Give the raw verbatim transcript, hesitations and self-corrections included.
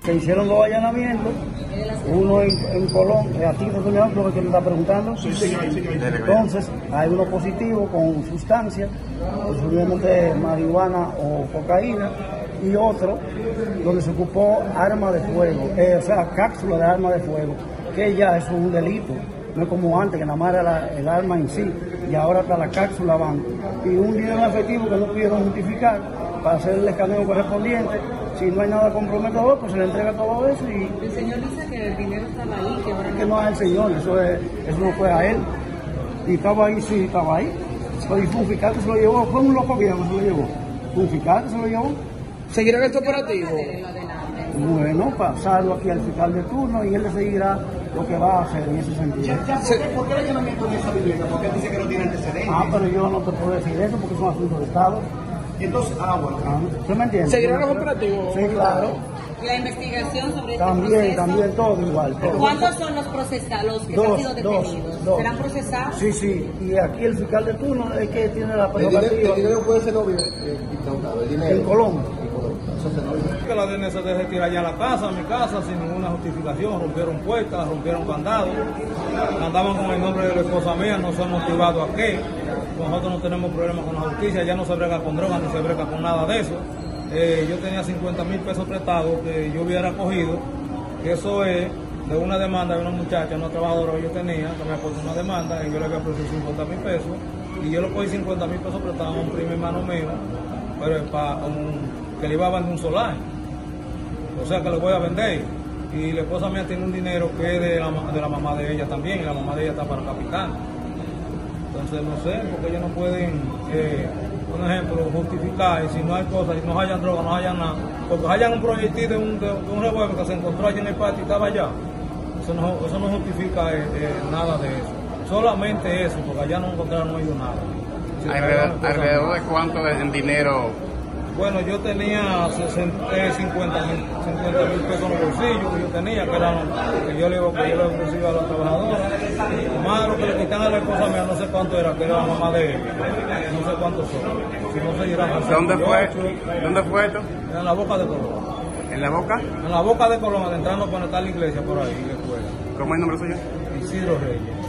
Se hicieron dos allanamientos, uno en, en Colón, a ti, lo que me está preguntando. Sí, señor, señor. Entonces, hay uno positivo con sustancia, posiblemente marihuana o cocaína, y otro donde se ocupó arma de fuego, eh, o sea, cápsula de arma de fuego, que ya es un delito. No es como antes, que nada más era la, el arma en sí, y ahora está la cápsula van. Y un dinero en efectivo que no pudieron justificar para hacer el escaneo correspondiente. Si no hay nada comprometedor, pues se le entrega todo eso y... El señor dice que el dinero estaba ahí, que ahora no... Que no es el señor, eso, es, eso no fue a él. Y estaba ahí, sí, estaba ahí. Pero fue un fiscal que se lo llevó, fue un loco viejo que se lo llevó. Fue un fiscal que se lo llevó. ¿Seguirá este operativo? Bueno, pasarlo aquí al fiscal de turno y él le seguirá lo que va a hacer en ese sentido. Ya, ya, ¿por, qué, ¿Por qué el allanamiento en esa vivienda? Porque él dice que no tiene antecedentes. Ah, pero yo no te puedo decir eso porque es un asunto de Estado. Entonces, ah, bueno. Ah, ¿usted me entiende? ¿Seguirán los operativos? Sí, claro. La investigación sobre este También, proceso. también, todo igual. Todo. ¿Cuántos son los procesados, los que Dos, han sido detenidos? dos, dos. ¿Serán procesados? Sí, sí. Y aquí el fiscal de turno es que tiene la El dinero, prerrogativa. el dinero puede ser obvio, eh, incautado, el dinero. En Colón. Eso se no. Que la D N C deje tirar ya a la casa, a mi casa, sin ninguna justificación. Rompieron puertas, rompieron candados, andaban con el nombre de la esposa mía, no son motivados a qué. Nosotros no tenemos problemas con la justicia, ya no se brega con drogas ni se brega con nada de eso. Eh, yo tenía cincuenta mil pesos prestados que yo hubiera cogido, que eso es de una demanda de una muchacha, una trabajadora que yo tenía, que me aportó una demanda y yo le había ofrecido cincuenta mil pesos y yo le cogí cincuenta mil pesos prestados a un primo hermano mío, pero es para un que le iba a vender un solar, o sea que le voy a vender, y la esposa mía tiene un dinero que es de la, de la mamá de ella también, y la mamá de ella está para Capitán. Entonces no sé, porque ellos no pueden, eh, por ejemplo, justificar, y si no hay cosas, si no hayan droga, no hayan nada, porque hayan un proyectil de un, de, de un revólver que se encontró allí en el patio y estaba allá, eso no, eso no justifica eh, eh, nada de eso, solamente eso, porque allá no encontraron no ellos nada. Si ¿Alrededor, alrededor de cuánto en dinero? Bueno, yo tenía cincuenta mil pesos en los bolsillos que yo tenía, que eran que yo le que yo le ofrecía a la trabajadora. Más lo que le quitan a la esposa mía, no sé cuánto era, que era la mamá de ella. No sé cuántos son. Si no se dirán. ¿Dónde fue? ¿Dónde fue esto? En la Boca de Colón. ¿En la Boca? En la Boca de Colón, adentrando para estar la iglesia por ahí, la escuela. ¿Cómo es el nombre suyo? Isidro Reyes.